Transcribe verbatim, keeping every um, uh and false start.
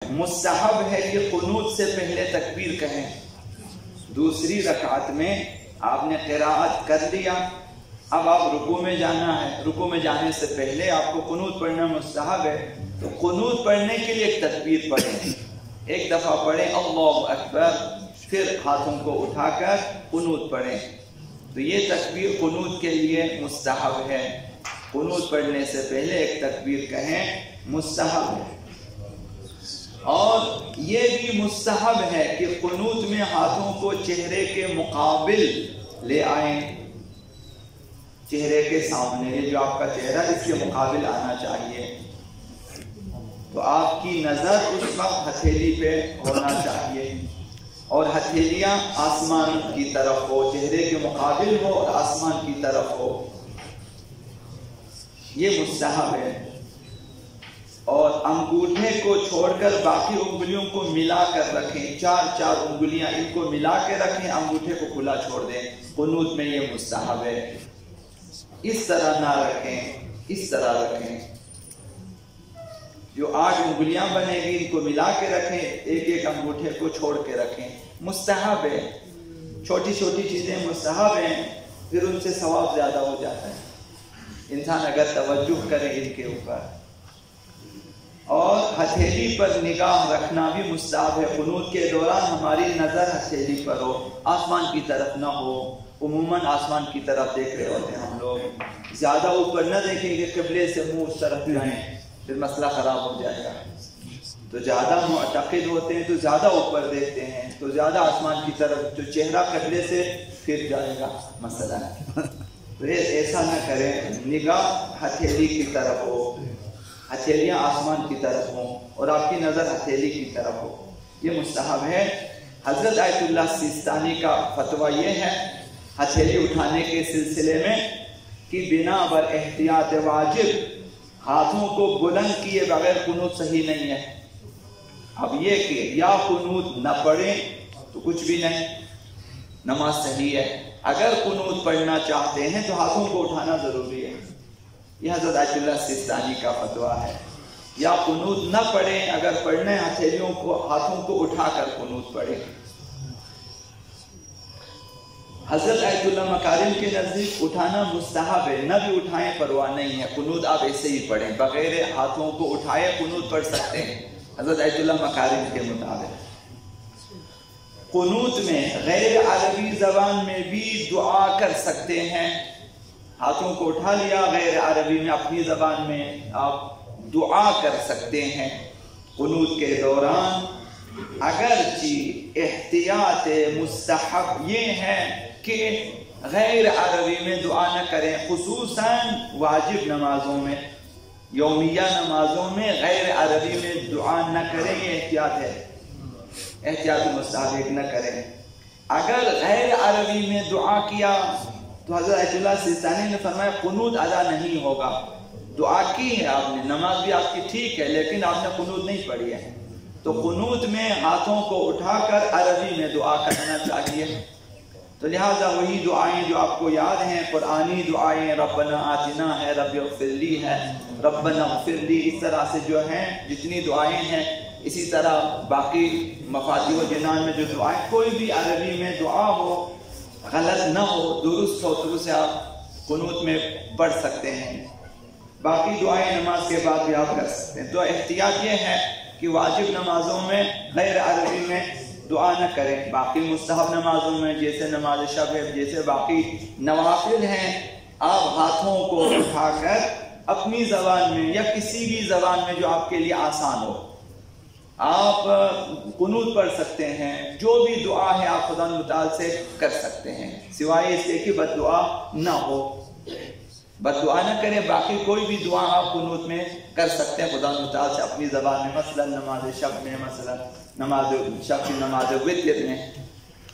مستحب ہے کہ قنوت سے پہلے تکبیر کہیں. دوسری رکعت میں آپ نے قراءت کر لیا، اب آپ رکوع میں جانا ہے، رکوع میں جانے سے پہلے آپ کو قنوت پڑھنا مستحب ہے، تو قنوت پڑھنے کے لیے ایک تکبیر پڑھیں، ایک دفعہ پڑھیں اللہ اکبر، پھر ہاتھوں کو اٹھا کر قنوت پڑھیں. تو یہ تکبیر قنوت کے لیے مستحب ہے. قنوت پڑھنے سے پہلے ایک تکبیر کہیں، مستحب ہے. اور یہ بھی مستحب ہے کہ قنوت میں ہاتھوں کو چہرے کے مقابل لے آئیں، چہرے کے سامنے، یہ جو آپ کا چہرہ اس کے مقابل آنا چاہیے. تو آپ کی نظر اس وقت ہتھیلی پہ ہونا چاہیے اور ہتھیلیاں آسمان کی طرف ہو، چہرے کے مقابل ہو اور آسمان کی طرف ہو. یہ مستحب ہے. اور انگوٹھے کو چھوڑ کر باقی انگلیوں کو ملا کر رکھیں، چار چار انگلیاں ان کو ملا کے رکھیں، انگوٹھے کو کھلا چھوڑ دیں. قنوت میں یہ مستحب ہے. اس طرح نہ رکھیں، اس طرح رکھیں. جو آٹھ انگلیاں بنے گی ان کو ملا کے رکھیں، ایک ایک انگوٹھے کو چھوڑ کے رکھیں. مستحب ہے. چھوٹی چھوٹی چیزیں مستحب ہیں، پھر ان سے ثواب زیادہ ہو جاتا ہے انسان اگر توجہ کرے ان کے اوپر. اور ہتھیلی پر نگاہ رکھنا بھی مستحب ہے. قنوت کے دوران ہماری نظر ہتھیلی پر ہو، آسمان کی طرف نہ ہو. عموماً آسمان کی طرف دیکھ رہے ہوتے ہیں ہم لوگ، زیادہ اوپر نہ دیکھیں گے، قبلے سے منہ اس طرف جائیں پھر مسئلہ خراب ہو جائے گا. تو زیادہ معتقد ہوتے ہیں تو زیادہ اوپر دیکھتے ہیں، تو زیادہ آسمان کی طرف، تو چہرہ قبلے سے پھر جائے گا مسئلہ. تو ایسا نہ کریں، نگاہ ہتھیلی کی طرف ہو، ہتھیلیاں آسمان کی طرف ہوں اور آپ کی نظر ہتھیلی کی طرف ہو. یہ مستحب ہے. حضرت آیت اللہ سیستانی کا فتویٰ یہ ہے ہتھیلی اٹھانے کے سلسلے میں کہ بنا بر احتیاط واجب ہاتھوں کو بلند کیے بغیر قنوت صحیح نہیں ہے. اب یہ کہ یا قنوت نہ پڑھیں تو کچھ بھی نہیں، نماز صحیح ہے. اگر قنوت پڑھنا چاہتے ہیں تو ہاتھوں کو اٹھانا ضروری ہے. یہ حضرت آیت اللہ سیستانی کا فتویٰ ہے. یا قنوت نہ پڑھیں، اگر پڑھنے ہتھیلیوں کو، ہاتھوں کو اٹھا کر قنوت پڑھیں. حضرت آیت اللہ مکارم کے نزدیک اٹھانا مستحب ہے، نہ بھی اٹھائیں پرواہ نہیں ہے. قنوت آپ ایسے ہی پڑھیں، بغیر ہاتھوں کو اٹھائے قنوت پڑھ سکتے ہیں حضرت آیت اللہ مکارم کے مطابق. قنوت میں غیر عربی زبان میں بھی دعا کر سکتے ہیں. ہاتھوں کو اٹھا لیا، غیر عربی میں اپنی زبان میں آپ دعا کر سکتے ہیں قنوت کے دوران. اگرچہ احتیاط مستحب یہ ہے کہ غیر عربی میں دعا نہ کریں، خصوصاً واجب نمازوں میں، یومیہ نمازوں میں غیر عربی میں دعا نہ کریں. یہ احتیاط ہے، احتیاط مستحب نہ کریں. اگر غیر عربی میں دعا کیا تو حضرت آیت اللہ سیستانی نے فرمایا قنوت ادا نہیں ہوگا. دعا کی ہے آپ نے، نماز بھی آپ کی ٹھیک ہے، لیکن آپ نے قنوت نہیں پڑھی ہے. تو قنوت میں ہاتھوں کو اٹھا کر عربی میں دعا کرنا چاہیے. تو لہٰذا وہی دعائیں جو آپ کو یاد ہیں، قرآنی دعائیں، ربنا آتنا ہے، رب اغفر لی ہے، ربنا اغفر لی، اس طرح سے جو ہیں جتنی دعائیں ہیں. اسی طرح باقی مفاتیح الجنان میں جو دعائیں، کوئی بھی عربی میں دعا ہو، غلط نہ ہو، درست ہو، تو اسے آپ قنوت میں پڑھ سکتے ہیں. باقی دعائیں نماز کے بعد بھی آپ کر سکتے ہیں. تو احتیاط یہ ہے کہ واجب نمازوں میں غیر عربی میں دعا نہ کریں. باقی مستحب نمازوں میں جیسے نماز شب ہے، جیسے باقی نوافل ہیں، آپ ہاتھوں کو اٹھا کر اپنی زبان میں یا کسی بھی زبان میں جو آپ کے لیے آسان ہو آپ قنوت پڑھ سکتے ہیں. جو بھی دعا ہے آپ خدا متعال سے کر سکتے ہیں، سوائے اس کے کہ بد دعا نہ ہو. بد دعا نہ کریں، باقی کوئی بھی دعا آپ قنوت میں کر سکتے ہیں خدا متعال سے اپنی زبان میں. مثلا نماز شب میں، مثلا نماز شب کی نماز وتر میں